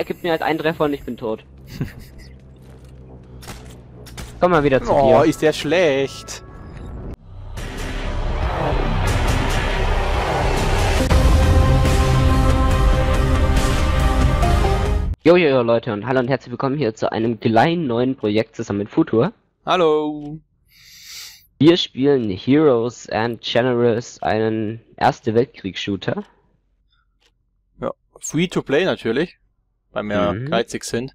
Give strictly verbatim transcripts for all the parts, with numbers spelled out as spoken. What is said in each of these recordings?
er gibt mir halt einen Treffer und ich bin tot. Komm mal wieder zu oh, dir. Oh, ist der schlecht. Jojo Leute und hallo und herzlich willkommen hier zu einem kleinen neuen Projekt zusammen mit Futur. Hallo. Wir spielen Heroes and Generals, einen Erste Weltkrieg-Shooter. Ja, free to play natürlich, weil wir Mhm. geizig sind.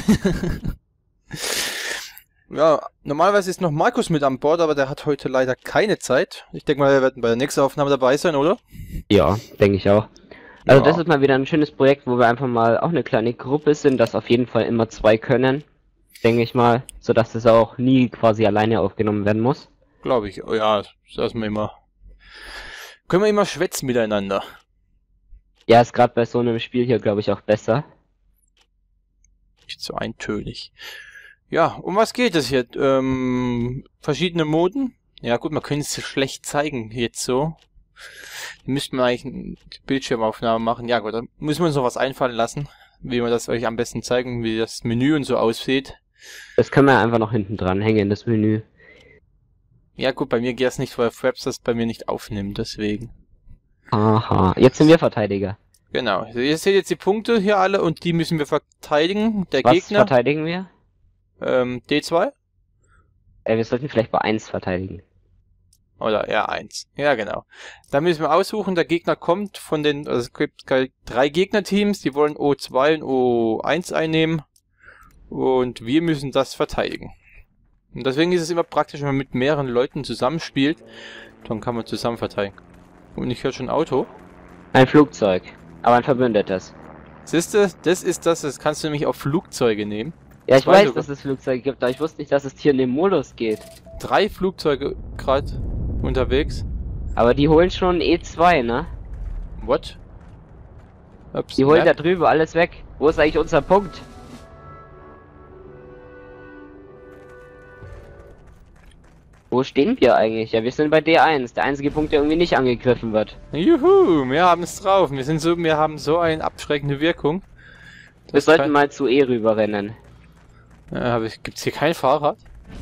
Ja, normalerweise ist noch Markus mit an Bord, aber der hat heute leider keine Zeit. Ich denke mal, wir werden bei der nächsten Aufnahme dabei sein, oder? Ja, denke ich auch. Also Ja. das ist mal wieder ein schönes Projekt, wo wir einfach mal auch eine kleine Gruppe sind, dass auf jeden Fall immer zwei können, denke ich mal, sodass das auch nie quasi alleine aufgenommen werden muss. Glaube ich. Oh ja, das wir immer. Können wir immer schwätzen miteinander. Ja, ist gerade bei so einem Spiel hier, glaube ich, auch besser. Nicht so eintönig. Ja, um was geht es hier? Ähm, verschiedene Moden? Ja gut, man könnte es schlecht zeigen jetzt so. Müssten wir eigentlich eine Bildschirmaufnahme machen. Ja gut, dann müssen wir uns noch was einfallen lassen, wie wir das euch am besten zeigen, wie das Menü und so aussieht. Das können wir einfach noch hinten dran hängen, das Menü. Ja gut, bei mir geht das nicht, weil Fraps das bei mir nicht aufnimmt, deswegen. Aha, jetzt sind wir Verteidiger. Genau, also ihr seht jetzt die Punkte hier alle und die müssen wir verteidigen. Der Was Gegner, verteidigen wir? ähm, D zwei Äh, wir sollten vielleicht bei eins verteidigen. oder R eins. Ja genau. Da müssen wir aussuchen, der Gegner kommt von den, also es gibt drei Gegnerteams, die wollen O zwei und O eins einnehmen und wir müssen das verteidigen. Und deswegen ist es immer praktisch, wenn man mit mehreren Leuten zusammenspielt, dann kann man zusammen verteidigen. Und ich höre schon ein Auto. Ein Flugzeug, aber ein verbündetes. Siehst du, das ist das, das kannst du nämlich auf Flugzeuge nehmen. Ja, ich Zwei weiß, sogar. dass es Flugzeuge gibt, aber ich wusste nicht, dass es hier in dem Modus geht. Drei Flugzeuge gerade unterwegs. Aber die holen schon E zwei, ne? What? Ups, Die holen da Map. drüben alles weg. Wo ist eigentlich unser Punkt? Wo stehen wir eigentlich? Ja, wir sind bei D eins, der einzige Punkt, der irgendwie nicht angegriffen wird. Juhu, wir haben es drauf. Wir sind so, wir haben so eine abschreckende Wirkung. Wir Das sollten kann- mal zu E rüberrennen. Ja, hab ich, gibt's hier kein Fahrrad?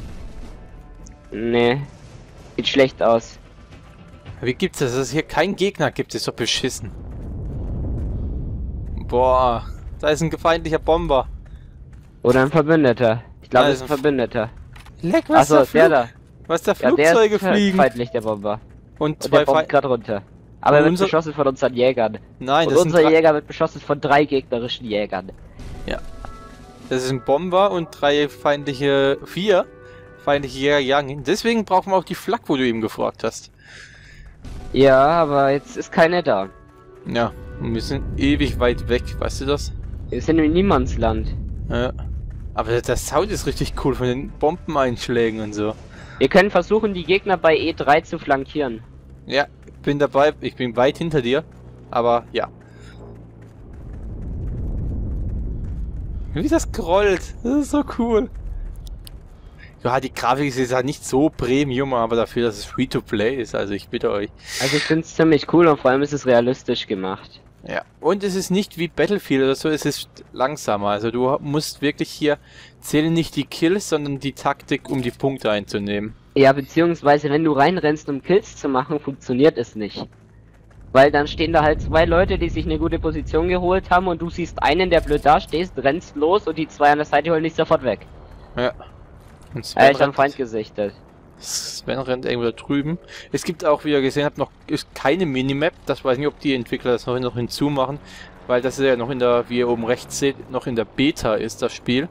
Nee, sieht schlecht aus. Wie gibt's das? Dass es hier keinen Gegner gibt, ist doch beschissen. Boah, da ist ein feindlicher Bomber. Oder ein Verbündeter. Ich glaube, Nein, es ist ein Verbündeter. Leck, was Achso, da der Flug, da. was da Ja, der Flugzeuge ist fliegen. feindlich, der Bomber. Und Und zwei der bombt Feind. gerade runter. Aber er Und wird unser- beschossen von unseren Jägern. Nein, Und das sind, unser drei, Jäger wird beschossen von drei gegnerischen Jägern. das ist ein Bomber und drei feindliche, vier feindliche Jäger jagen ihn. Deswegen brauchen wir auch die Flak, wo du eben gefragt hast. Ja, aber jetzt ist keine da. Ja, und wir sind ewig weit weg, weißt du das? Wir sind im Niemandsland. Ja. Aber der, der Sound ist richtig cool von den Bombeneinschlägen und so. Wir können versuchen, die Gegner bei E drei zu flankieren. Ja, bin dabei, ich bin weit hinter dir, aber ja. Wie das grollt, das ist so cool. Ja, die Grafik ist jetzt halt nicht so Premium, aber dafür, dass es Free-to-Play ist, also ich bitte euch. Also ich finde es ziemlich cool und vor allem ist es realistisch gemacht. Ja, und es ist nicht wie Battlefield oder so, es ist langsamer. Also du musst wirklich hier, zählen nicht die Kills, sondern die Taktik, um die Punkte einzunehmen. Ja, beziehungsweise wenn du reinrennst, um Kills zu machen, funktioniert es nicht. Weil dann stehen da halt zwei Leute, die sich eine gute Position geholt haben und du siehst einen, der blöd da stehst, rennst los und die zwei an der Seite holen dich sofort weg. Ja. Und Er Sven, ist am rennt, Feind gesichtet. Sven rennt irgendwo da drüben. Es gibt auch, wie ihr gesehen habt, noch ist keine Minimap. Das weiß nicht, ob die Entwickler das noch, noch hinzumachen. Weil das ist ja noch in der, wie ihr oben rechts seht, noch in der Beta ist das Spiel.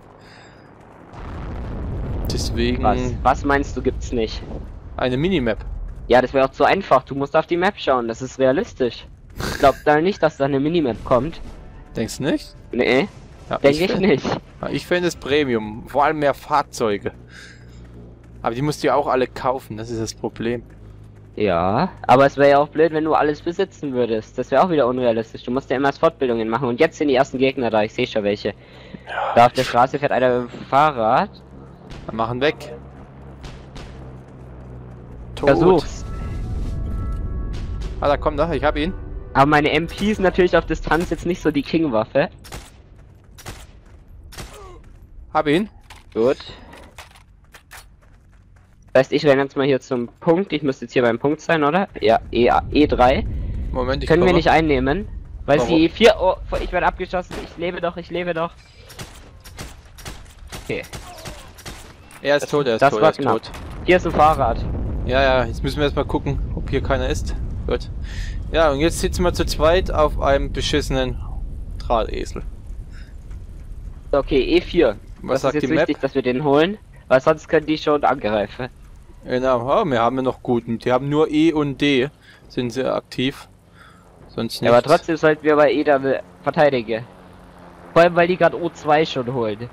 Deswegen Was? Was meinst du, gibt's nicht? eine Minimap. Ja, das wäre auch zu einfach. Du musst auf die Map schauen, das ist realistisch. Ich glaub da nicht, dass da eine Minimap kommt. Denkst du nicht? Nee, Ja, denke ich fänd- nicht. Ja, ich fände es Premium. Vor allem mehr Fahrzeuge. Aber die musst du ja auch alle kaufen, das ist das Problem. Ja, aber es wäre ja auch blöd, wenn du alles besitzen würdest. Das wäre auch wieder unrealistisch. Du musst ja immer erst Fortbildungen machen. Und jetzt sind die ersten Gegner da. Ich sehe schon welche. Da auf der Straße fährt einer mit dem Fahrrad. Dann machen weg. Tot. Versuch's. Ah, da kommt er, ich hab ihn. Aber meine M P ist natürlich auf Distanz jetzt nicht so die King-Waffe. Hab ihn. Gut. Das heißt, ich renne jetzt mal hier zum Punkt. Ich müsste jetzt hier beim Punkt sein, oder? Ja, E, E drei. Moment, ich Können komme. wir nicht einnehmen. Weil Warum? sie E vier... Oh, ich werde abgeschossen. Ich lebe doch, ich lebe doch. Okay. Er ist Das- tot, er ist das tot, war er ist knapp. tot. Hier ist ein Fahrrad. Ja, ja, jetzt müssen wir erstmal gucken, ob hier keiner ist. Gut. Ja, und jetzt sitzen wir zu zweit auf einem beschissenen Drahtesel. Okay, E vier. Was das sagt ist jetzt die Map? wichtig, dass wir den holen. Weil sonst können die schon angreifen. Genau, ja, wir haben ja noch guten. Die haben nur E und D, sind sie aktiv. Sonst nicht. Ja, aber trotzdem sollten wir bei E dann verteidigen. Vor allem, weil die gerade O zwei schon holen.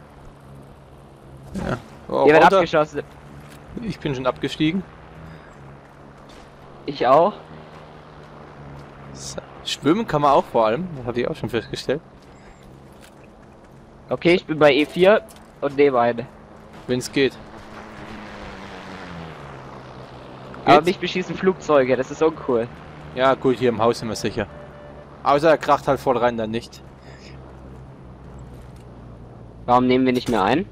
Ja. Oh, Hier wird warte. abgeschossen. Ich bin schon abgestiegen. Ich auch. So. Schwimmen kann man auch vor allem, das hatte ich auch schon festgestellt. Okay, ich bin bei E vier und nehme eine. Wenn es geht. Aber Geht's? mich beschießen Flugzeuge, das ist uncool. Ja gut, hier im Haus sind wir sicher. Außer er kracht halt voll rein, dann nicht. Warum nehmen wir nicht mehr ein?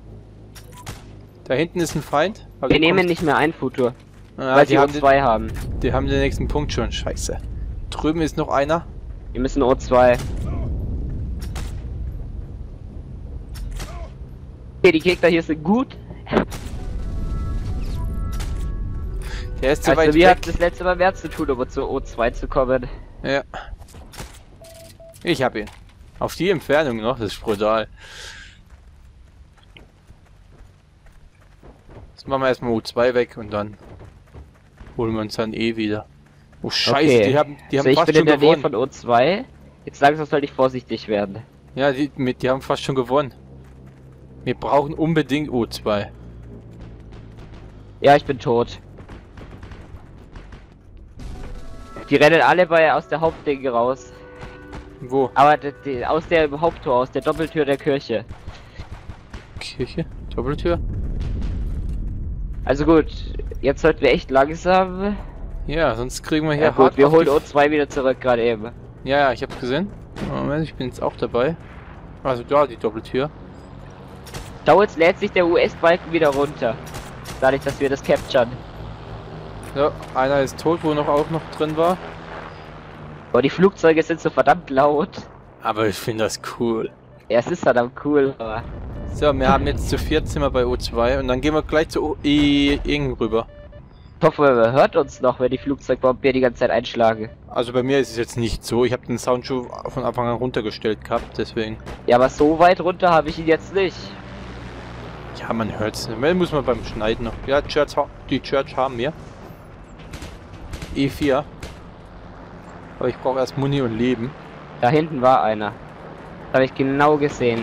Da hinten ist ein Feind. aber Wir du nehmen kommst- nicht mehr ein, Futur. Ah, weil die, sie O haben den, zwei haben. die haben den nächsten Punkt schon. Scheiße. Drüben ist noch einer. Wir müssen O zwei. Okay, die Gegner hier sind gut. Der ist zu Also weit wir weg. hatten das letzte Mal mehr zu tun, um zu O zwei zu kommen. Ja. Ich hab ihn. Auf die Entfernung noch, das ist brutal. Jetzt machen wir erstmal U zwei weg und dann holen wir uns dann eh wieder. Oh Scheiße, Okay. die haben, die haben Also ich fast bin schon in der Nähe gewonnen. von O zwei. Jetzt langsam sollte ich vorsichtig werden. Ja, die, mit, die haben fast schon gewonnen. Wir brauchen unbedingt U zwei. Ja, ich bin tot. Die rennen alle bei aus der Hauptding raus. Wo? Aber die, die, aus der Haupttor, aus der Doppeltür der Kirche. Kirche? Doppeltür? Also gut, jetzt sollten wir echt langsam. Ja, sonst kriegen wir hier Ja gut, hart wir auf holen die- O zwei wieder zurück gerade eben. Ja, ja, ich hab's gesehen. Moment, ich bin jetzt auch dabei. Also da, die Doppeltür. Schau, jetzt lädt sich der U S-Balken wieder runter. Dadurch, dass wir das capturen. So, einer ist tot, wo noch auch noch drin war. Aber die Flugzeuge sind so verdammt laut. Aber ich finde das cool. Ja, es ist verdammt cool, aber. So, wir haben jetzt zu viert sind wir bei O zwei und dann gehen wir gleich zu O- E Ing rüber. Ich hoffe, man hört uns noch, wenn die Flugzeugbomben hier die ganze Zeit einschlagen. Also bei mir ist es jetzt nicht so. Ich habe den Sound schon von Anfang an runtergestellt gehabt, deswegen. Ja, aber so weit runter habe ich ihn jetzt nicht. Ja, man hört's. Man muss man beim Schneiden noch. Ja, Church, ha- die Church haben wir. E vier. Aber ich brauche erst Muni und Leben. Da hinten war einer. Das habe ich genau gesehen.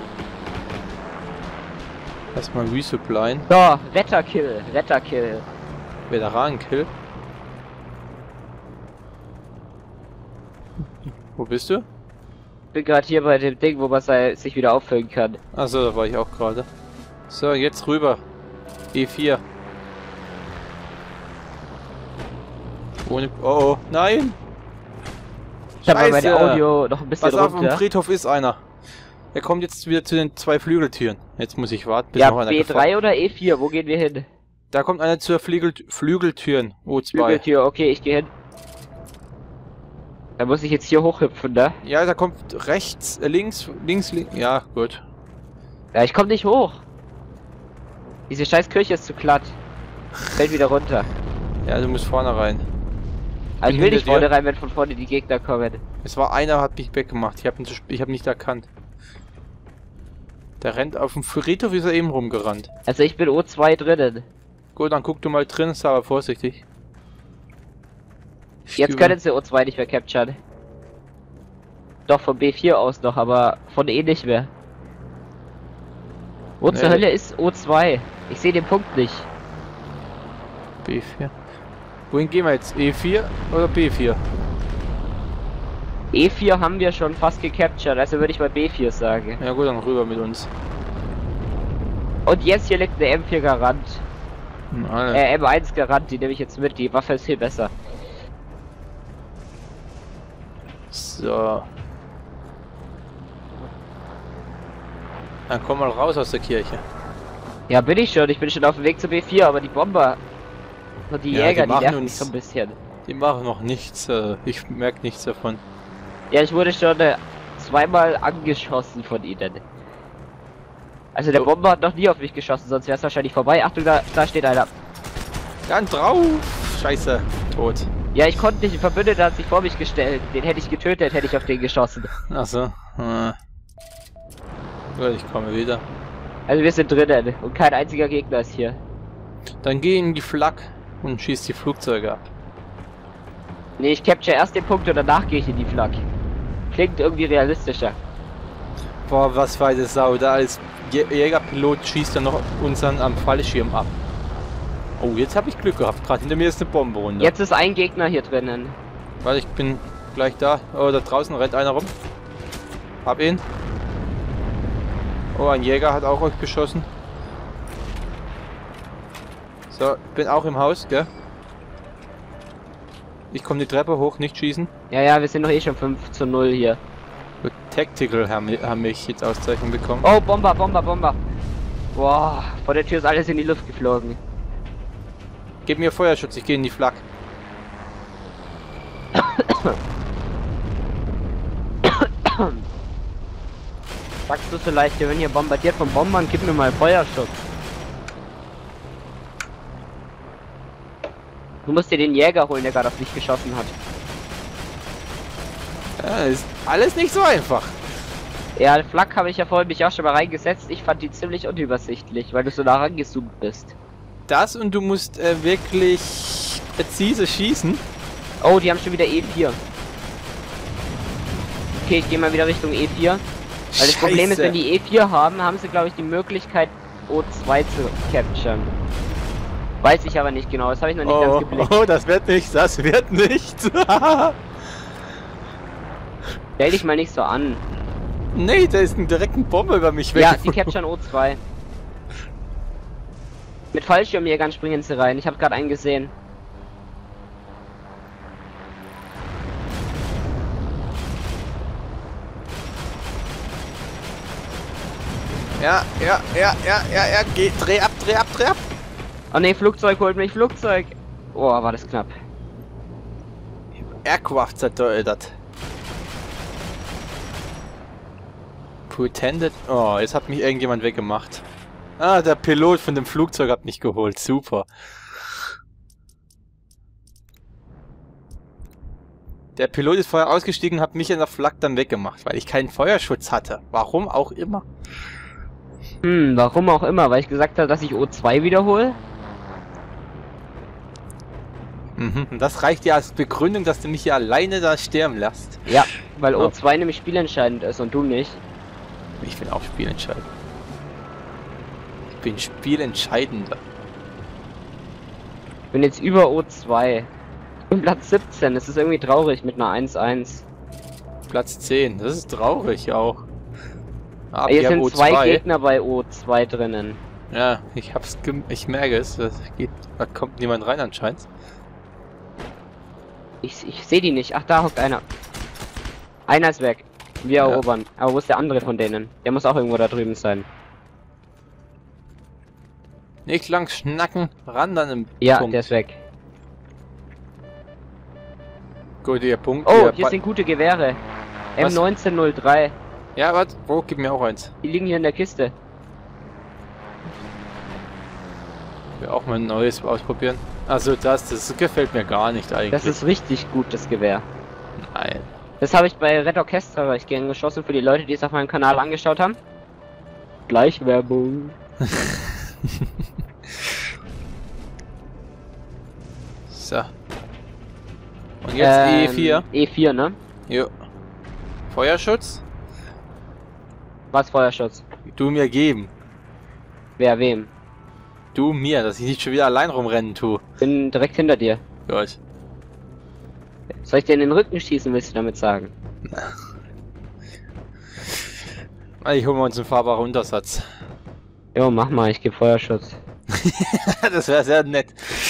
Erstmal resupplyen. So, Wetterkill, Wetterkill. Veteranenkill. Wo bist du? Ich bin gerade hier bei dem Ding, wo man sei- sich wieder auffüllen kann. Achso, da war ich auch gerade. So, jetzt rüber. E vier. Ohne. Oh, oh, nein! Ich habe mal bei der Scheiße. Audio noch ein bisschen Pass auf, am runter. Friedhof ist einer. Er kommt jetzt wieder zu den zwei Flügeltüren. Jetzt muss ich warten, bis Ja, noch einer B gefahren- drei oder E vier, wo gehen wir hin? Da kommt einer zur Flügel Flügeltüren. O zwei. Flügeltür, okay, ich gehe hin. Da muss ich jetzt hier hochhüpfen, ne? Ja, da kommt rechts, äh, links, links, links. Ja, gut. Ja, ich komme nicht hoch. Diese scheiß Kirche ist zu glatt. Fällt wieder runter. Ja, du musst vorne rein. Also ich Bin will nicht hinter dir. vorne rein, wenn von vorne die Gegner kommen. Es war einer, hat mich weggemacht. Ich habe ihn, zu sp- ich hab nicht erkannt. Der rennt auf dem Friedhof, ist er eben rumgerannt. Also ich bin O zwei drinnen. Gut, dann guck du mal drin, sei aber vorsichtig. Jetzt Über- können sie O zwei nicht mehr capturen. Doch von B vier aus noch, aber von E nicht mehr. Wo zur Nee. Hölle ist O zwei? Ich sehe den Punkt nicht. B vier. Wohin gehen wir jetzt? E vier oder B vier? E vier haben wir schon fast gecaptured, also würde ich mal B vier sagen. Ja gut, dann rüber mit uns. Und jetzt hier liegt eine M vier Garant. Nein. Äh, M eins Garant, die nehme ich jetzt mit, die Waffe ist viel besser. So. Dann komm mal raus aus der Kirche. Ja, bin ich schon. Ich bin schon auf dem Weg zu B vier, aber die Bomber und die Ja, Jäger, die die, machen nerven mich uns- so ein bisschen. Die machen noch nichts. Äh, ich merke nichts davon. Ja, ich wurde schon äh, zweimal angeschossen von ihnen. Also der Oh. Bomber hat noch nie auf mich geschossen, sonst wäre es wahrscheinlich vorbei. Achtung, da, da steht einer. Dann drauf! Scheiße, tot. Ja, ich konnte nicht. Ein Verbündeter hat sich vor mich gestellt. Den hätte ich getötet, hätte ich auf den geschossen. Achso. Äh. Gut, ich komme wieder. Also wir sind drinnen und kein einziger Gegner ist hier. Dann geh in die Flak und schieß die Flugzeuge ab. Nee, ich capture erst den Punkt und danach gehe ich in die Flak. Klingt irgendwie realistischer. Boah, was war das Sau. Da als Jä- Jägerpilot schießt er noch unseren am Fallschirm ab. Oh, jetzt habe ich Glück gehabt. Gerade hinter mir ist eine Bombe runter. Jetzt ist ein Gegner hier drinnen. Warte, ich bin gleich da. Oh, da draußen rennt einer rum. Hab ihn. Oh, ein Jäger hat auch euch beschossen. So, bin auch im Haus, gell? Ich komme die Treppe hoch, nicht schießen. Ja, ja, wir sind doch eh schon fünf zu null hier. Gut, Tactical haben, haben mich jetzt Auszeichnung bekommen. Oh, Bomber, Bomber, Bomber. Boah, vor der Tür ist alles in die Luft geflogen. Gib mir Feuerschutz, ich gehe in die Flak. Sagst du vielleicht, wir werden hier bombardiert von Bombern, gib mir mal Feuerschutz. Du musst dir den Jäger holen, der gerade auf dich geschossen hat. Ja, ist alles nicht so einfach. Ja, Flak habe ich ja vorhin mich auch schon mal reingesetzt. Ich fand die ziemlich unübersichtlich, weil du so nah rangezoomt bist. Das und du musst äh, wirklich präzise schießen. Oh, die haben schon wieder E vier. Okay, ich gehe mal wieder Richtung E vier. Weil das Problem ist, wenn die E vier haben, haben sie, glaube ich, die Möglichkeit, O zwei zu capturen. Weiß ich aber nicht genau, das habe ich noch nicht Oh, ganz geblickt. oh, das wird nichts, das wird nichts. Stell dich mal nicht so an. Nee, da ist ein direkten Bombe über mich weg. Ja, die capturen O zwei. Mit Fallschirmjägern springen sie rein, ich habe gerade einen gesehen. Ja, ja, ja, ja, ja, ja, geh, dreh ab, dreh ab, dreh ab. Oh ne, Flugzeug holt mich, Flugzeug. Oh, war das knapp. Aircraft zerdeutert. Pretended. Oh, jetzt hat mich irgendjemand weggemacht. Ah, der Pilot von dem Flugzeug hat mich geholt. Super. Der Pilot ist vorher ausgestiegen und hat mich in der Flak dann weggemacht, weil ich keinen Feuerschutz hatte. Warum auch immer. Hm, warum auch immer, weil ich gesagt habe, dass ich O zwei wiederhole. Mhm. Und das reicht ja als Begründung, dass du mich hier alleine da sterben lässt. Ja, weil Oh. O zwei nämlich spielentscheidend ist und du nicht. Ich bin auch spielentscheidend. Ich bin spielentscheidender. Ich bin jetzt über O zwei. Ich bin Platz siebzehn, das ist irgendwie traurig mit einer eins eins. Platz zehn, das ist traurig auch. Aber Hier ich hab sind O zwei zwei. Gegner bei O zwei drinnen. Ja, ich hab's gem ich merke es, das geht, da kommt niemand rein anscheinend. Ich, ich sehe die nicht. Ach, da hockt einer. Einer ist weg. Wir Ja. erobern. Aber wo ist der andere von denen? Der muss auch irgendwo da drüben sein. Nicht lang schnacken, ran dann im Ja, Punkt. der ist weg. Gut, ihr Punkt. Oh, ihr hier Ba- sind gute Gewehre. Was? M neunzehn null drei. Ja, warte, wo, gib mir auch eins. Die liegen hier in der Kiste. Ich will auch mal ein neues ausprobieren. Also das, das gefällt mir gar nicht eigentlich. Das ist richtig gut, das Gewehr. Nein. Das habe ich bei Red Orchestra ich gern geschossen für die Leute, die es auf meinem Kanal angeschaut haben. Gleich Werbung. So. Und jetzt E vier. E vier, ne? Jo. Feuerschutz? Was Feuerschutz? Du mir geben. Wer wem? Du mir, dass ich nicht schon wieder allein rumrennen tue. Bin direkt hinter dir. Gut. Soll ich dir in den Rücken schießen, willst du damit sagen? Ich hole mir uns einen fahrbaren Untersatz. Jo, mach mal, ich gebe Feuerschutz. Das wäre sehr nett.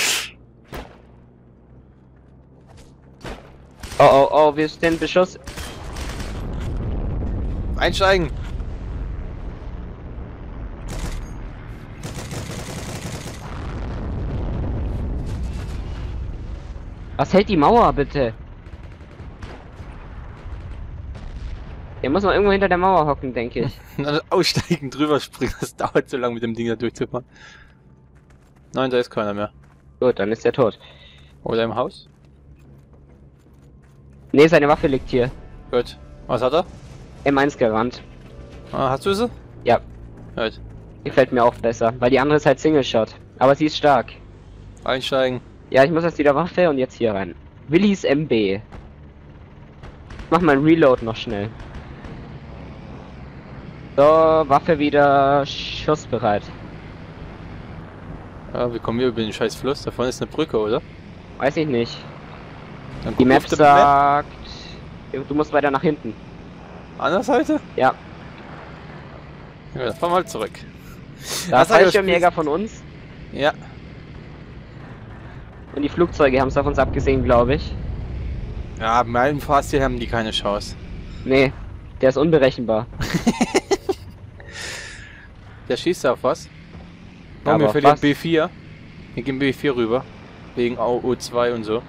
Oh, oh, oh, wir sind Beschuss. Einsteigen. Was hält die Mauer, bitte? Der muss noch irgendwo hinter der Mauer hocken, denke ich. Aussteigen, drüber springen, das dauert so lange mit dem Ding da durchzufahren. Nein, da ist keiner mehr. Gut, dann ist er tot. Oder im Haus? Ne, seine Waffe liegt hier. Gut. Was hat er? M eins gerannt. Ah, hast du sie? Ja, Gut. gefällt mir auch besser, weil die andere ist halt Single Shot. Aber sie ist stark. Einsteigen. Ja, ich muss jetzt wieder Waffe und jetzt hier rein. Willis M B. Mach mal ein Reload noch schnell. So, Waffe wieder schussbereit. Ja, wir kommen hier über den scheiß Fluss. Da vorne ist eine Brücke, oder? Weiß ich nicht. Dann Die guck Map auf der Map. sagt... Du musst weiter nach hinten. An der Seite? Ja. Ja, dann fahren wir halt zurück. Da ist Was heißt, Fallschirmjäger von uns. Ja. Und die Flugzeuge haben es auf uns abgesehen, glaube ich. Ja, bei meinem Fast hier haben die keine Chance. Nee, der ist unberechenbar. Der schießt auf was? Oh, Aber wir auf verlieren was? B vier. Wir gehen B vier rüber. Wegen O zwei und so.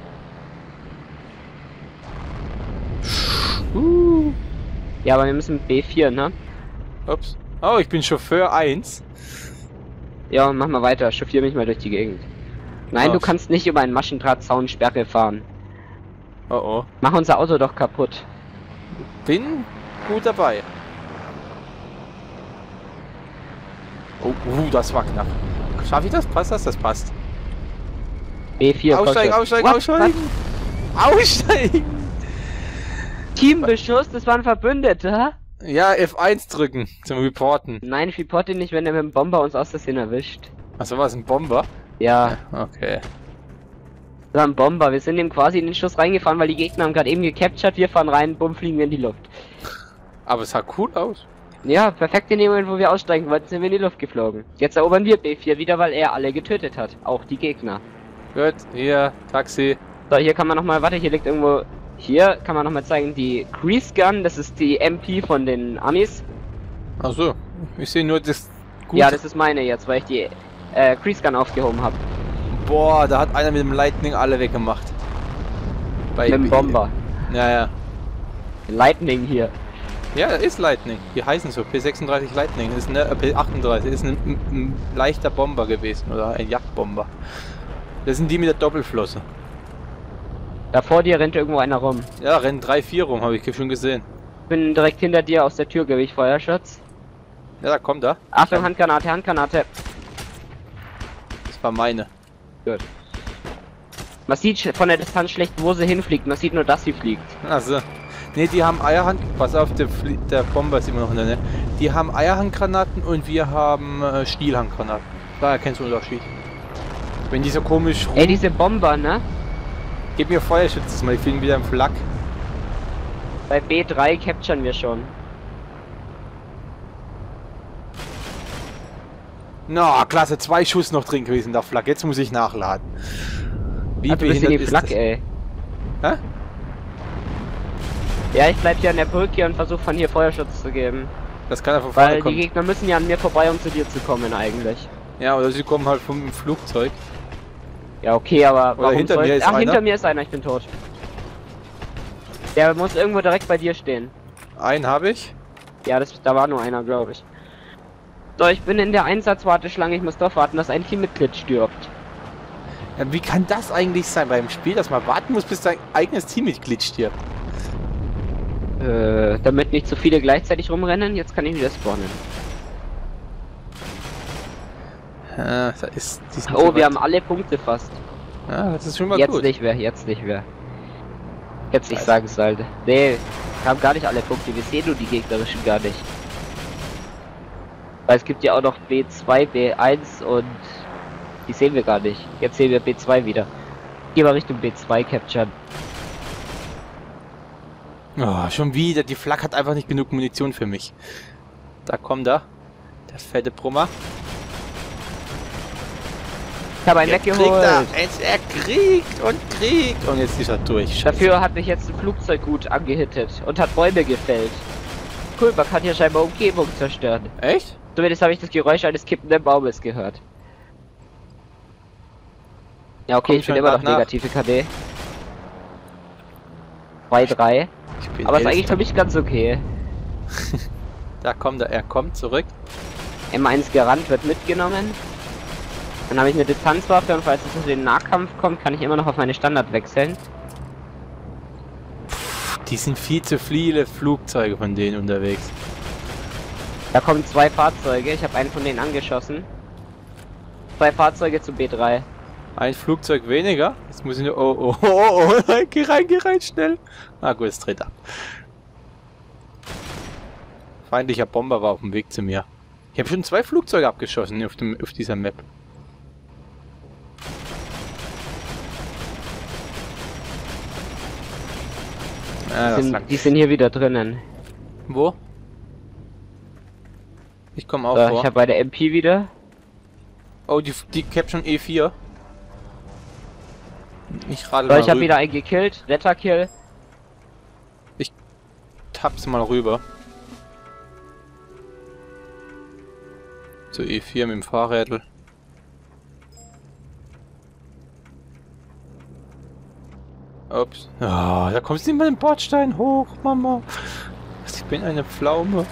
Uh. Ja, aber wir müssen B vier, ne? Ups. Oh, ich bin Chauffeur eins. Ja, mach mal weiter. Chauffier mich mal durch die Gegend. Nein, Oh. du kannst nicht über einen Maschendrahtzaun-Sperre fahren. Oh oh. Mach unser Auto doch kaputt. Bin gut dabei. Oh, uh, das war knapp. Schaffe ich das? Passt das? Das passt. B vier. Aussteigen, Kostet. aussteigen, What? aussteigen! Aussteigen! Teambeschuss, das war ein Verbündeter. Ja, F eins drücken zum Reporten. Nein, ich reporte nicht, wenn er mit dem Bomber uns aus Versehen erwischt. Achso, war es ein Bomber? Ja, Okay. das war ein Bomber. Wir sind ihm quasi in den Schuss reingefahren, weil die Gegner haben gerade eben gecaptured. Wir fahren rein, bumm, fliegen wir in die Luft. Aber es sah cool aus. Ja, perfekt in dem Moment, wo wir aussteigen wollten, sind wir in die Luft geflogen. Jetzt erobern wir B vier wieder, weil er alle getötet hat. Auch die Gegner. Gut, hier, Taxi. So, hier kann man nochmal, warte, hier liegt irgendwo, hier kann man nochmal zeigen, die Grease Gun, das ist die M P von den Amis. Achso, ich sehe nur das Gute. Ja, das ist meine jetzt, weil ich die äh, Grease Gun aufgehoben habe. Boah, da hat einer mit dem Lightning alle weggemacht. Bei Mit dem Bomber. Ja, ja. Lightning hier. Ja, das ist Lightning. Die heißen so. P sechsunddreißig Lightning. Das ist eine, äh, P achtunddreißig. Das ist ein, ein, ein leichter Bomber gewesen. Oder ein Jagdbomber. Das sind die mit der Doppelflosse. Da vor dir rennt irgendwo einer rum. Ja, rennen drei, vier rum, habe ich schon gesehen. Bin direkt hinter dir aus der Tür, gebe ich Feuerschutz. Ja, da kommt er. Achtung, Handgranate, Handgranate. Das war meine. Gut. Man sieht sch- von der Distanz schlecht, wo sie hinfliegt. Man sieht nur, dass sie fliegt. Also. Ne, die haben Eierhand... Pass auf, der, Flie der Bomber ist immer noch in der Nähe. Die haben Eierhandgranaten und wir haben äh, Stielhandgranaten. Da erkennst du den Unterschied. Wenn die so komisch rum... Ey, diese Bomber, ne? Gib mir Feuerschutz, mal, ich fliegen wieder im Flak. Bei B drei capturen wir schon. Na, klasse, zwei Schuss noch drin gewesen, der Flak. Jetzt muss ich nachladen. Wie Ah, du bist in die behindert ist Flak, das? ey. Hä? Ja, ich bleib hier an der Brücke und versuche von hier Feuerschutz zu geben. Das kann ja von vorne Weil die kommen. Gegner müssen ja an mir vorbei, um zu dir zu kommen eigentlich. Ja, oder sie kommen halt vom Flugzeug. Ja, okay, aber warum hinter soll... mir ist Ach, einer. hinter mir ist einer, ich bin tot. Der muss irgendwo direkt bei dir stehen. Einen habe ich. Ja, das, da war nur einer, glaube ich. So, ich bin in der Einsatzwarteschlange, ich muss doch warten, dass ein Teammitglied stirbt. Ja, wie kann das eigentlich sein beim Spiel, dass man warten muss, bis dein eigenes Teammitglied stirbt? Äh, damit nicht so viele gleichzeitig rumrennen, jetzt kann ich wieder spawnen. Ja, da ist... die sind Oh, so wir weit. haben alle Punkte fast. Ja, das ist schon mal Jetzt gut. nicht mehr, jetzt nicht mehr. Jetzt ich Also. sagen sollte. Nee, wir haben gar nicht alle Punkte, wir sehen nur die gegnerischen gar nicht. Weil es gibt ja auch noch B zwei, B eins und die sehen wir gar nicht. Jetzt sehen wir B zwei wieder. Gehen wir Richtung B zwei capturen. Oh, schon wieder. Die Flak hat einfach nicht genug Munition für mich. Da kommt er. Der fette Brummer. Ich habe einen Jetzt kriegt weggeholt. er. Jetzt er kriegt und kriegt. Und jetzt ist er durch. Scheiße. Dafür hat mich jetzt ein Flugzeug gut angehittet und hat Bäume gefällt. Cool, man kann hier scheinbar Umgebung zerstören. Echt? Zumindest habe ich das Geräusch eines kippenden Baumes gehört. Ja, okay, Komm ich bin schon immer noch nach. negative K D. zwei drei. Ich bin Aber ist Elster. eigentlich für mich ganz okay. Da kommt er, er kommt zurück. M eins gerannt wird mitgenommen. Dann habe ich eine Distanzwaffe und falls es zu den Nahkampf kommt, kann ich immer noch auf meine Standard wechseln. Die sind viel zu viele Flugzeuge von denen unterwegs. Da kommen zwei Fahrzeuge, ich habe einen von denen angeschossen. Zwei Fahrzeuge zu B drei. Ein Flugzeug weniger. Jetzt muss ich nur... Oh, oh, oh, oh, geh rein, geh rein, schnell. Ah gut, es dreht ab. Feindlicher Bomber war auf dem Weg zu mir. Ich habe schon zwei Flugzeuge abgeschossen auf, dem, auf dieser Map. Ah, Die sind, die sind hier wieder drinnen. Wo? Ich komme auch So, vor. ich habe bei der M P wieder. Oh, die, die Caption E vier. Ich radel So, mal ich habe rüber. wieder einen gekillt. Retterkill. Tapp's mal rüber. Zur E vier mit dem Fahrrädel. Ups. Ah, da kommst du nicht mal den Bordstein hoch, Mama. Ich bin eine Pflaume.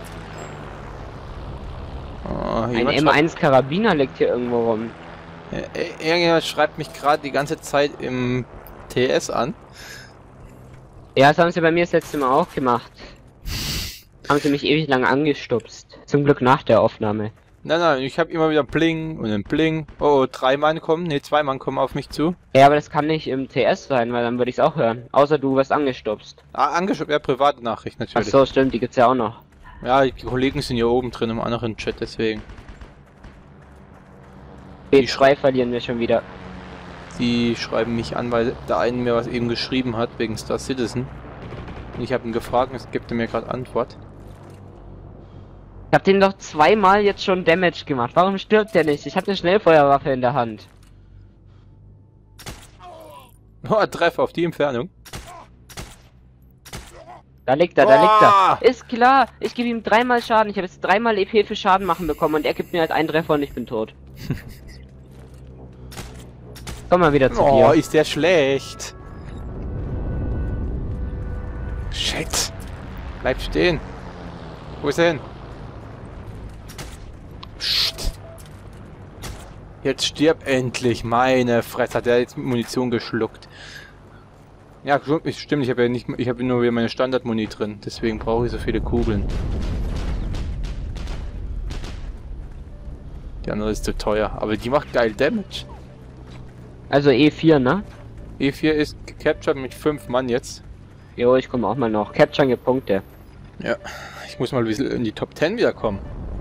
Oh, Ein jemand M eins Karabiner liegt hier irgendwo rum. schreibt- äh, Irgendjemand schreibt mich gerade die ganze Zeit im T S an. Ja, das haben sie bei mir das letzte Mal auch gemacht. Haben sie mich ewig lang angestupst. Zum Glück nach der Aufnahme. Nein, nein, ich habe immer wieder Bling und ein Bling. Oh, oh, drei Mann kommen, ne, zwei Mann kommen auf mich zu. Ja, aber das kann nicht im T S sein, weil dann würde ich es auch hören. Außer du wirst angestupst. Ah, angeschaut, ja, private Nachricht Ach natürlich. so, stimmt, die gibt's ja auch noch. Ja, die Kollegen sind hier oben drin im anderen Chat, deswegen. B zwei verlieren wir schon wieder. Die schreiben mich an, weil der eine mir was eben geschrieben hat, wegen Star Citizen. Und ich habe ihn gefragt und es gibt er mir gerade Antwort. Ich hab den doch zweimal jetzt schon Damage gemacht. Warum stirbt der nicht? Ich hab eine Schnellfeuerwaffe in der Hand. Oh, Treffer auf die Entfernung. Da liegt er, da liegt Boah! er. Ist klar, ich gebe ihm dreimal Schaden. Ich habe jetzt dreimal E P für Schaden machen bekommen und er gibt mir halt einen Treffer und ich bin tot. Komm mal wieder zu Oh, dir. ist der schlecht. Shit. Bleib stehen. Wo ist er hin? Psst. Jetzt stirb endlich. Meine Fresse, hat er jetzt Munition geschluckt. Ja, stimmt, ich habe ja nicht, ich habe nur wieder meine Standardmuni drin, deswegen brauche ich so viele Kugeln. Die andere ist zu teuer, aber die macht geil Damage. Also E vier, ne? E vier ist gecaptured mit fünf Mann jetzt. Jo, ich komme auch mal noch. Capturen gibt Punkte. Ja, ich muss mal ein bisschen in die Top zehn wiederkommen.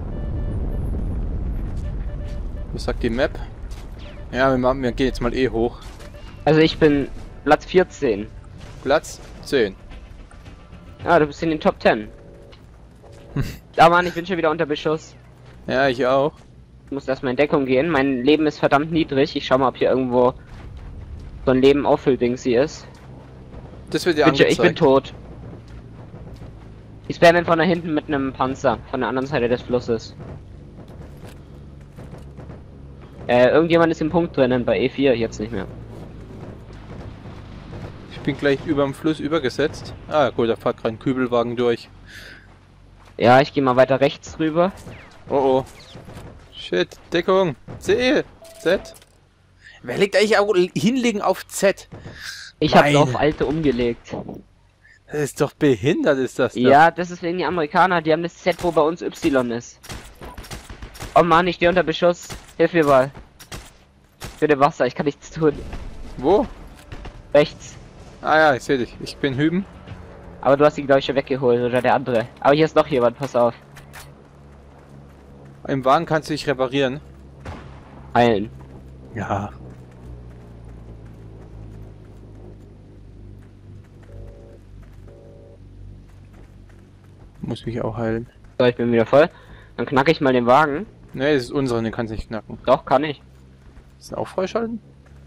Was sagt die Map? Ja, wir, machen, wir gehen jetzt mal eh hoch. Also ich bin Platz vierzehn. Platz zehn. Ja, du bist in den Top zehn. Ja, Mann, ich bin schon wieder unter Beschuss. Ja, ich auch. Ich muss erstmal in Deckung gehen. Mein Leben ist verdammt niedrig. Ich schau mal, ob hier irgendwo so ein Leben Auffüll-Dings hier ist. Das wird dir Ich bin, ich angezeigt. bin tot. Die spammen von da hinten mit einem Panzer. Von der anderen Seite des Flusses. Äh, irgendjemand ist im Punkt drinnen bei E vier, jetzt nicht mehr. Ich bin gleich über dem Fluss übergesetzt. Ah, gut, da fährt gerade ein Kübelwagen durch. Ja, ich gehe mal weiter rechts rüber. Oh oh. Shit, Deckung. C, Z. Wer legt eigentlich auch hinlegen auf Z? Ich habe Meine. auf alte umgelegt. Das ist doch behindert, ist das doch. Ja, das ist wegen die Amerikaner, die haben das Z, wo bei uns Y ist. Oh Mann, ich stehe unter Beschuss. Hilf mir mal. Bitte Wasser, ich kann nichts tun. Wo? Rechts. Ah ja, ich sehe dich. Ich bin hüben. Aber du hast ihn, glaube ich, schon weggeholt, oder der andere. Aber hier ist noch jemand, pass auf. Im Wagen kannst du dich reparieren. Heilen. Ja. Muss mich auch heilen. So, ich bin wieder voll. Dann knacke ich mal den Wagen. Ne, das ist unsere, den kannst du nicht knacken. Doch, kann ich. Ist das auch freischalten?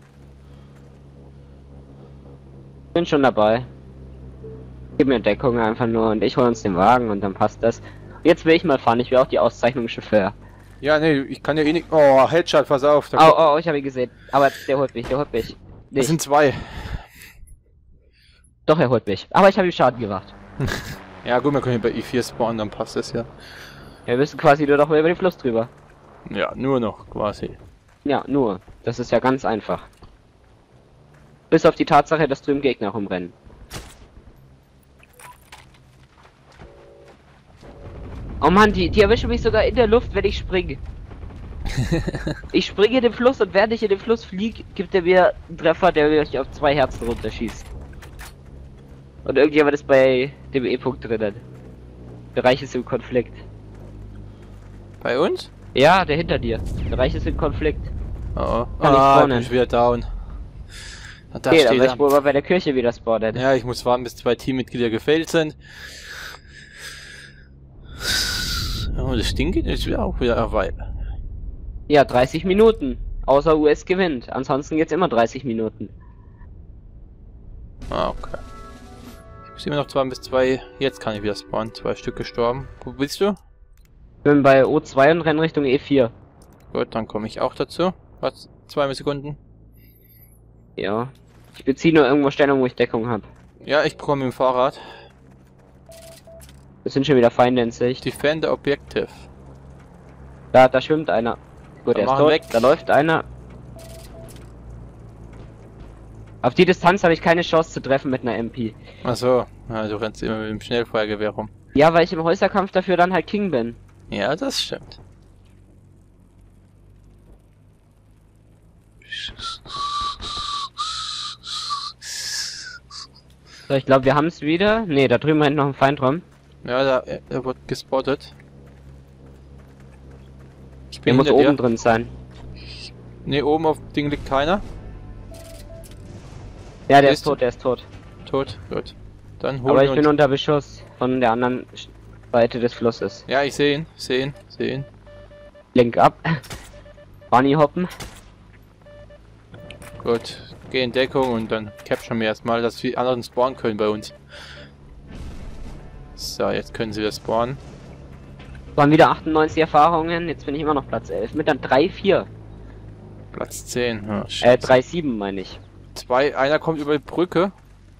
Bin schon dabei. Gib mir Deckung einfach nur und ich hole uns den Wagen und dann passt das. Jetzt will ich mal fahren, ich will auch die Auszeichnung Chauffeur. Ja, nee, ich kann ja eh nicht... Oh, Headshot, pass auf. Da Oh, kommt- oh, ich habe ihn gesehen. Aber der holt mich, der holt mich. Das Nicht. sind zwei. Doch, er holt mich. Aber ich habe ihm Schaden gemacht. Ja gut, wir können hier bei I vier spawnen, dann passt das ja. Wir müssen quasi nur noch mal über den Fluss drüber. Ja, nur noch quasi. Ja, nur. Das ist ja ganz einfach. Bis auf die Tatsache, dass drüben Gegner rumrennen. Oh Mann, die, die erwischen mich sogar in der Luft, wenn ich springe. Ich springe in den Fluss und während ich in den Fluss fliege, gibt er mir einen Treffer, der mich auf zwei Herzen runterschießt. Und irgendjemand ist bei dem E-Punkt drinnen. Bereich ist im Konflikt. Bei uns? Ja, der hinter dir. Bereich ist im Konflikt. Oh, oh. Kann ich Ah, ich spawnen. bin wieder down. Und da Okay, dann steht will er. ich wohl mal bei der Kirche wieder spawnen. Ja, ich muss warten, bis zwei Teammitglieder gefällt sind. Oh, das Ding geht jetzt wieder auch wieder eine Weile. Ja, dreißig Minuten. Außer U S gewinnt. Ansonsten geht's immer dreißig Minuten. Ah, okay. Ich muss immer noch warten, bis zwei... Jetzt kann ich wieder spawnen. Zwei Stück gestorben. Wo bist du? Ich bin bei O zwei und renne Richtung E vier. Gut, dann komme ich auch dazu. Was? Zwei Sekunden. Ja. Ich beziehe nur irgendwo Stellung, wo ich Deckung habe. Ja, ich komme mit dem Fahrrad. Es sind schon wieder Feinde in Sicht. Defender Objective. Da, da schwimmt einer. Gut, Dann er ist machen tot. weg. Da läuft einer. Auf die Distanz habe ich keine Chance zu treffen mit einer M P. Achso, ja, du rennst immer mit dem Schnellfeuergewehr rum. Ja, weil ich im Häuserkampf dafür dann halt King bin. Ja, das stimmt. So, ich glaube, wir haben es wieder. Ne, da drüben rennt noch ein Feind rum. Ja, da, er wird gespottet. Ich Der bin muss hinter oben dir. drin sein. Ne, oben auf dem Ding liegt keiner. Ja, der Ist- ist tot, der ist tot. Tot, gut. Dann holen Aber wir ich bin uns... unter Beschuss von der anderen Seite des Flusses. Ja, ich sehe ihn, sehe ihn, sehe ihn. Link ab. Bunny hoppen. Gut, geh in Deckung und dann capturen wir erstmal, dass die anderen spawnen können bei uns. So, jetzt können sie wieder spawnen. Waren wieder achtundneunzig Erfahrungen. Jetzt bin ich immer noch Platz elf. Mit dann drei vier. Platz zehn. Ja, Äh, scheiße. drei sieben meine ich. Zwei, einer kommt über die Brücke.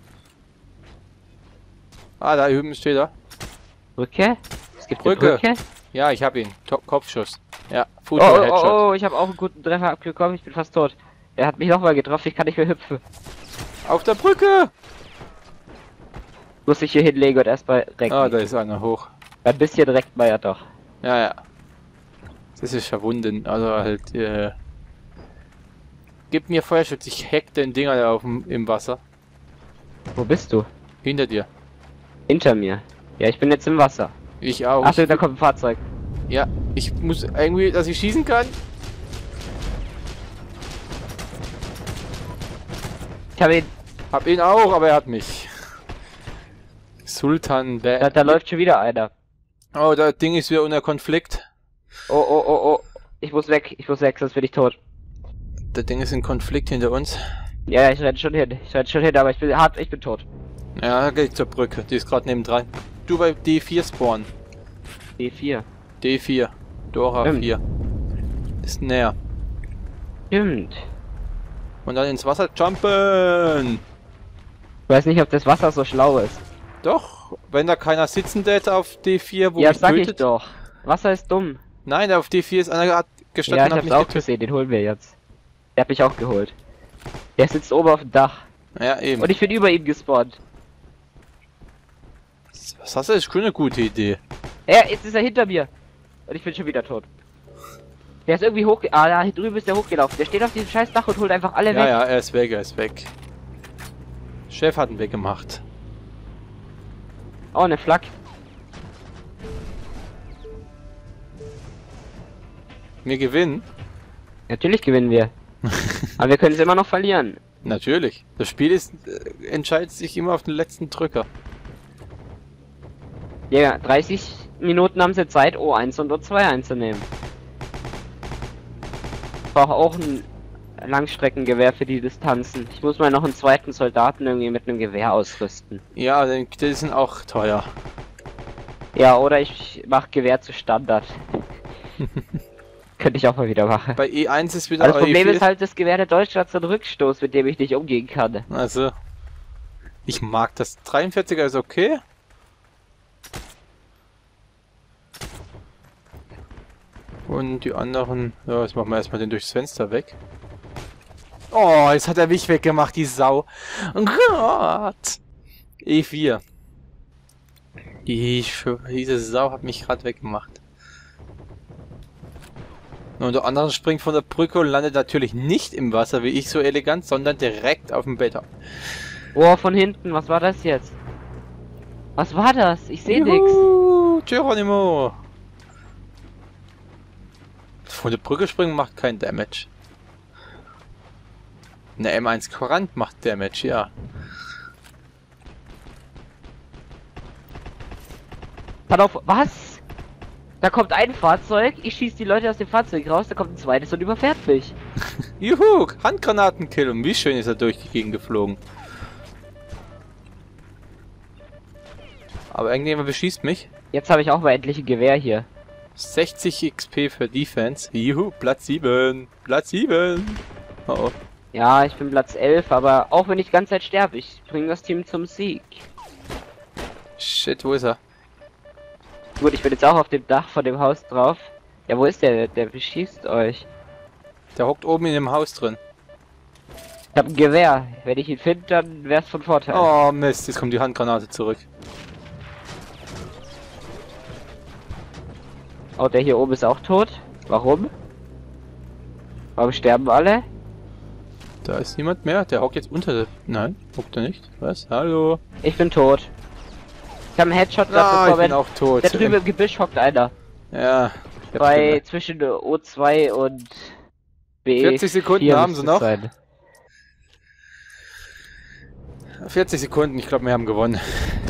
Ah, da drüben steht er. Brücke? Es gibt Brücke. eine Brücke. Ja, ich habe ihn. Top Kopfschuss. Ja, Oh, Fuß oh, Headshot. oh, oh, ich habe auch einen guten Treffer abgekommen. Ich bin fast tot. Er hat mich nochmal getroffen. Ich kann nicht mehr hüpfen. Auf der Brücke! Muss ich hier hinlegen und erstmal recken. Ah, da ist einer hoch. Ein bisschen reckt man ja doch. Ja, ja. Das ist verwunden. Also halt, äh... Gib mir Feuerschutz, ich hack den Dinger da auf dem, im Wasser. Wo bist du? Hinter dir. Hinter mir. Ja, ich bin jetzt im Wasser. Ich auch. Achso, da kommt ein Fahrzeug. Ja, ich muss irgendwie, dass ich schießen kann. Ich habe ihn. Hab ihn auch, aber er hat mich. Sultan Da, Bad. da läuft schon wieder einer. Oh, das Ding ist wieder unter Konflikt. Oh, oh, oh, oh. Ich muss weg. Ich muss weg, sonst bin ich tot. Das Ding ist in Konflikt hinter uns. Ja, ja, ich renn schon hin. Ich renn schon hin, aber ich bin hart, ich bin tot. Ja, da geh ich zur Brücke. Die ist gerade nebendran. Du bei D vier spawnen. D vier. D vier. Dora Stimmt. vier. Ist näher. Stimmt. Und dann ins Wasser jumpen. Ich weiß nicht, ob das Wasser so schlau ist. Doch, wenn da keiner sitzen tät auf D vier, wo Ja, mich sag ich tötet. doch. Wasser ist dumm. Nein, auf D vier ist einer gerade gestanden Ja, und ich hat hab's mich auch getötet. gesehen. Den holen wir jetzt. Der hat mich auch geholt. Der sitzt oben auf dem Dach. Ja, eben. Und ich bin über ihm gespawnt. Was hast du? Das ist schon eine gute Idee. Ja, jetzt ist er hinter mir. Und ich bin schon wieder tot. Der ist irgendwie hoch... Ah, da drüben ist der hochgelaufen. Der steht auf diesem scheiß Dach und holt einfach alle Ja, weg. ja, er ist weg, er ist weg. Chef hat ihn weggemacht. Oh, eine Flak. Wir gewinnen. Natürlich gewinnen wir. Aber wir können es immer noch verlieren. Natürlich. Das Spiel ist, äh, entscheidet sich immer auf den letzten Drücker. Ja, dreißig Minuten haben sie Zeit, O eins und O zwei einzunehmen. Ich brauche auch ein Langstreckengewehr für die Distanzen. Ich muss mal noch einen zweiten Soldaten irgendwie mit einem Gewehr ausrüsten. Ja, denn die sind auch teuer. Ja, oder ich mache Gewehr zu Standard. Könnte ich auch mal wieder machen. Bei E eins ist wieder... Aber das Problem E vier ist halt, das Gewehr der Deutschen hat so einen Rückstoß, mit dem ich nicht umgehen kann. Also... Ich mag das. dreiundvierziger ist okay. Und die anderen... Ja, jetzt machen wir erstmal den durchs Fenster weg. Oh, jetzt hat er mich weggemacht, die Sau. Oh Gott. E vier. Die, diese Sau hat mich gerade weggemacht. Und der andere springt von der Brücke und landet natürlich nicht im Wasser, wie ich so elegant, sondern direkt auf dem Bett. Oh, von hinten, was war das jetzt? Was war das? Ich sehe nichts. Geronimo! Von der Brücke springen macht kein Damage. Eine M eins Courant macht Damage, ja. Pass auf, was? Da kommt ein Fahrzeug, ich schieße die Leute aus dem Fahrzeug raus, da kommt ein zweites und überfährt mich. Juhu, Handgranatenkill. Und wie schön ist er durch die Gegend geflogen. Aber irgendjemand beschießt mich. Jetzt habe ich auch mal endlich ein Gewehr hier. sechzig X P für Defense. Juhu, Platz sieben. Platz sieben. Oh oh. Ja, ich bin Platz elf, aber auch wenn ich die ganze Zeit sterbe, ich bringe das Team zum Sieg. Shit, wo ist er? Gut, ich bin jetzt auch auf dem Dach von dem Haus drauf. Ja, wo ist der? Der beschießt euch. Der hockt oben in dem Haus drin. Ich habe ein Gewehr. Wenn ich ihn finde, dann wäre es von Vorteil. Oh Mist, jetzt kommt die Handgranate zurück. Oh, der hier oben ist auch tot. Warum? Warum sterben alle? Da ist niemand mehr. Der hockt jetzt unter der... Nein, hockt er nicht. Was? Hallo? Ich bin tot. Ich habe einen Headshot Ah, ich bekommen. bin auch tot. Da drüben im Gebüsch hockt einer. Ja. Bei zwischen O zwei und B. vierzig Sekunden haben sie noch. Sein. vierzig Sekunden, ich glaube, wir haben gewonnen.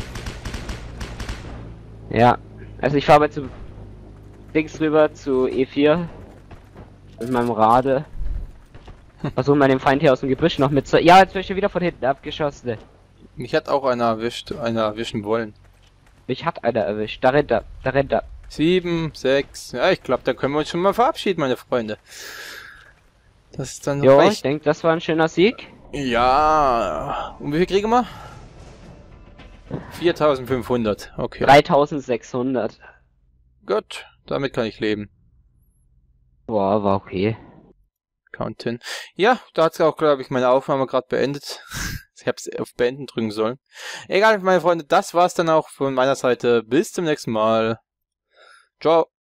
Ja. Also ich fahre mal zu Dings rüber zu E vier. Mit meinem Rade. Versuchen mal den Feind hier aus dem Gebüsch noch mit zu... Ja, jetzt werde ich wieder von hinten abgeschossen. Mich hat auch einer erwischt, einer erwischen wollen. Mich hat einer erwischt. Da rennt er, da rennt er. Sieben, sechs. Ja, ich glaube, da können wir uns schon mal verabschieden, meine Freunde. Das ist dann Jo, recht. ich denke, das war ein schöner Sieg. Ja. Und wie viel kriegen wir? viertausendfünfhundert. Okay. dreitausendsechshundert. Gut, damit kann ich leben. Boah, war okay. Count hin. Ja, da hat es auch, glaube ich, meine Aufnahme gerade beendet. Ich habe es auf Beenden drücken sollen. Egal, meine Freunde, das war's dann auch von meiner Seite. Bis zum nächsten Mal. Ciao.